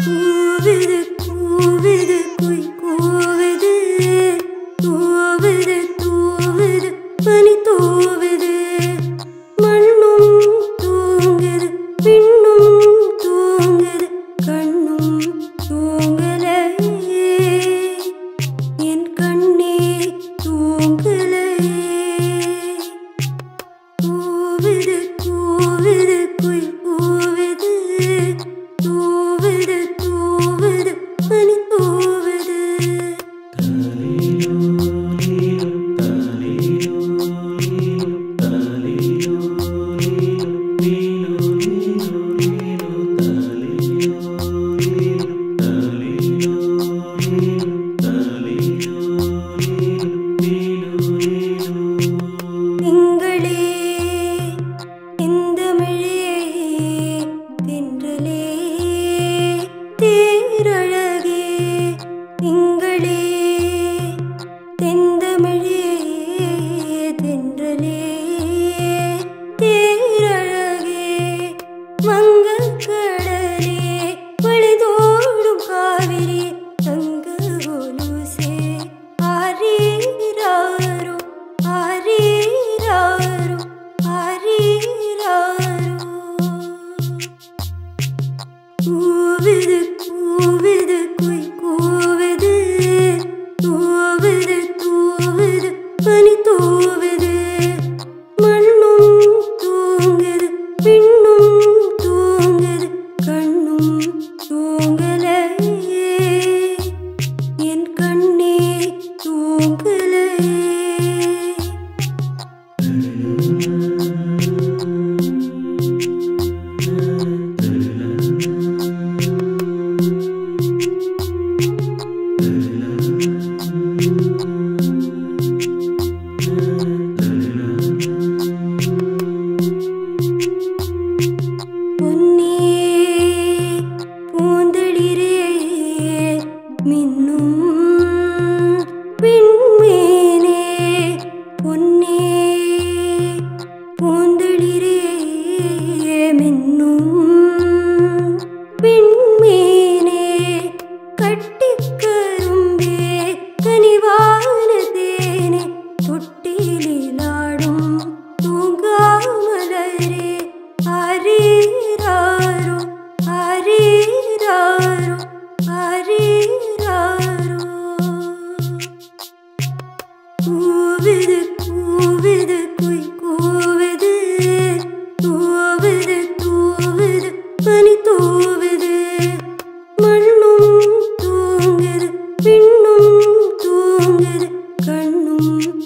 கூவுது கூவுது குய் கூவுது, தூவுது தூவுது பனி தூவுது, மண்ணும் தூங்குது விண்ணும் தூங்குது கண்ணும் தூங்கலையே, என் கண்ணே தூங்கலையே. கூவுது கூவுது குய் கூவுது, தூவுது தூவுது பனி தூவுது. திங்களே இந்தமிழே தென்றலே தேரழகே, திங்களே தெந்தமிழே தென்றலே தேரழகே, வங்கக்கடலே வழிதோடும் காவிரி தங்க கொலுசே, ஆரீராரோ ஆரீராரோ ஆரீராரோ. கூவுது கூவுது குய் கூவுது, தூவுது தூவுது பனி தூவுது, மண்ணும் தூங்குது விண்ணும் தூங்குது கண்ணும் தூங்கலையே, என் கண்ணே தூங்கலையே. பொன்னே பூந்தளிரே மின்னும் விண்மீனே, பொன்னே பூந்தளிரே மின்னும் விண்மீனே, கட்டிக்கரும்பே கனிவான தேனே, தொட்டிலிலாடும் தூங்காமலரே, ஆரீராரோ ஆரீராரோ ஆரீராரோ. கூவுது கூவுது குய் கூவுது, தூவுது தூவுது பனி தூவுது, மண்ணும் தூங்குது விண்ணும் தூங்குது கண்ணும்